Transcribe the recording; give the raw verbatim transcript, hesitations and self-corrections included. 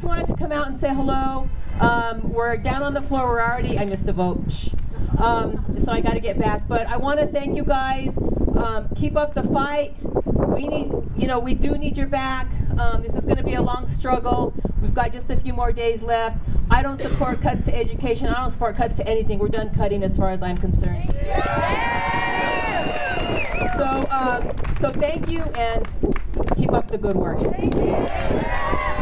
just wanted to come out and say hello. Um, we're down on the floor. We're already, I missed a vote. Psh. Um, so I got to get back. But I want to thank you guys. Um, keep up the fight. We need, you know, we do need your back. Um, this is going to be a long struggle. We've got just a few more days left. I don't support cuts to education. I don't support cuts to anything. We're done cutting as far as I'm concerned. So, um, so thank you and keep up the good work.